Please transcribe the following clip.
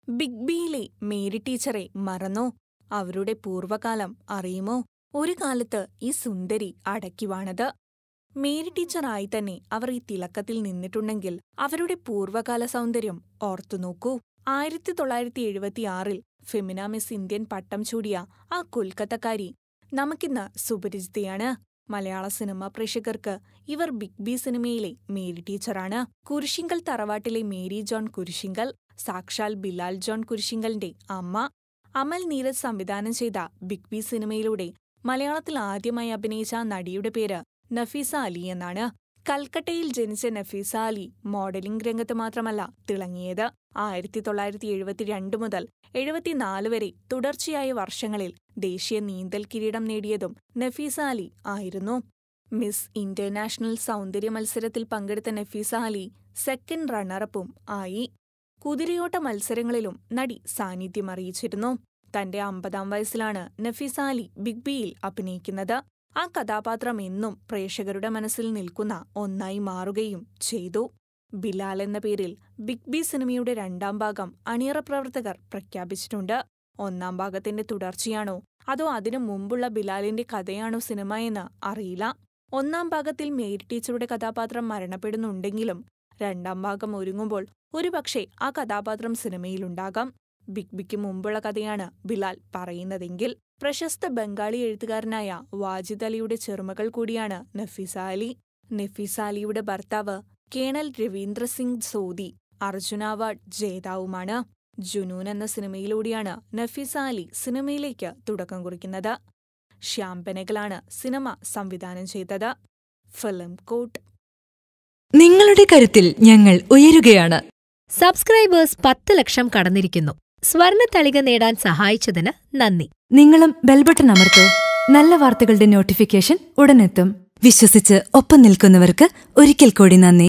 Big ബിയിലെ Mary ടീച്ചറെ മറന്നോ? അവരുടെ പൂർവ്വകാലം അറിയുമോ? ഒരു കാലത്ത് ഈ സുന്ദരി അടക്കിവാണത്. മേരി ടീച്ചറായി തന്നെ അവർ ഈ തിളക്കത്തിൽ നിന്നിട്ടുണ്ടെങ്കിൽ അവരുടെ പൂർവ്വകാല സൗന്ദര്യം ഓർത്തുനോക്കൂ. 1976-ൽ ഫെമിന മിസ് ഇന്ത്യൻ പട്ടം ചൂടിയ ആ കൊൽക്കത്തക്കാരി നമുക്കിന്ന് സുപരിചിതയാണ്. മലയാള സിനിമാ പ്രേക്ഷകർക്ക് ഇവർ ബിഗ് ബി സിനിമയിലെ മേരി ടീച്ചറാണ്. കുരിശിങ്കൽ തറവാട്ടിലെ മേരി ജോൺ കുരിശിങ്കൽ സാക്ഷാൽ ബിലാൽ ജോൺ കുരിശിങ്കലിന്റെ അമ്മ. അമൽ നീരജ് സംവിധാനം ചെയ്ത ബിഗ് ബി സിനിമയിലൂടെ മലയാളത്തിൽ ആദ്യമായി അഭിനയിച്ച നടിയുടെ പേര് നഫീസ അലി എന്നാണ്. കൽക്കട്ടയിൽ ജനിച്ച നഫീസ അലി മോഡലിംഗ് രംഗത്ത് മാത്രമല്ല തിളങ്ങിയത്. 1972 മുതൽ 74 വരെ തുടർച്ചയായ വർഷങ്ങളിൽ ദേശീയ നീന്തൽ കിരീടം നേടിയതും നഫീസ അലി ആയിരുന്നു. മിസ് ഇന്റർനാഷണൽ സൗന്ദര്യ മത്സരത്തിൽ പങ്കെടുത്ത നഫീസ അലി സെക്കൻഡ് റണ്ണറപ്പും ആയി. കുതിരയോട്ട മത്സരങ്ങളിലും നടി സാന്നിധ്യമറിയിച്ചിരുന്നു. തന്റെ 50-ാം വയസ്സിലാണ് നഫീസ അലി ബിഗ് ബിയിൽ അഭിനയിക്കുന്നത്. ആ കഥാപാത്രം എന്നും പ്രേക്ഷകരുടെ മനസ്സിൽ നിൽക്കുന്ന ഒന്നായി മാറുകയും ചെയ്തു. ബിലാൽ എന്ന പേരിൽ ബിഗ് ബി സിനിമയുടെ 2ാം ഭാഗം അണിയറ പ്രവർത്തകർ പ്രഖ്യാപിച്ചിട്ടുണ്ട്. 1ാം ഭാഗത്തിന്റെ തുടർച്ചയാണോ അതോ അതിനു മുമ്പുള്ള ബിലാലിന്റെ കഥയാണോ സിനിമയെന്ന് അറിയില്ല. 1ാം ഭാഗത്തിൽ മേരി ടീച്ചറുടെ കഥാപാത്രം മരണപ്പെടുന്നുണ്ടെങ്കിലും 2ാം ഭാഗം ഒരുങ്ങുമ്പോൾ ഒരുപക്ഷെ ആ കഥാപാത്രം സിനിമയിലുണ്ടാകാം. ബിഗ് ബിക്ക് മുമ്പുള്ള കഥയാണ് ബിലാൽ പറയുന്നതെങ്കിൽ. പ്രശസ്ത ബംഗാളി എഴുത്തുകാരനായ വാജിദ് അലിയുടെ ചെറുമകൾ കൂടിയാണ് നഫീസ അലി. നഫീസ അലിയുടെ ഭർത്താവ് കേണൽ രവീന്ദ്ര സിംഗ് സോദി അർജുന അവാർഡ് ജേതാവുമാണ്. ജുനൂൻ എന്ന സിനിമയിലൂടെയാണ് നഫീസ അലി സിനിമയിലേക്ക് തുടക്കം കുറിക്കുന്നത്. ശ്യാം ബെനഗലാണ് സിനിമ സംവിധാനം ചെയ്തത്. ഫിലിം കോട്ട്. നിങ്ങളുടെ കരുത്തിൽ ഞങ്ങൾ ഉയരുകയാണ്. സബ്സ്ക്രൈബേഴ്സ് 10 ലക്ഷം കടന്നിരിക്കുന്നു. സ്വർണത്തളിക നേടാൻ സഹായിച്ചതിന് നന്ദി. നിങ്ങളും ബെൽബട്ടൺ അമർത്തോ. നല്ല വാർത്തകളുടെ നോട്ടിഫിക്കേഷൻ ഉടനെത്തും. വിശ്വസിച്ച് ഒപ്പം നിൽക്കുന്നവർക്ക് ഒരിക്കൽ കൂടി നന്ദി.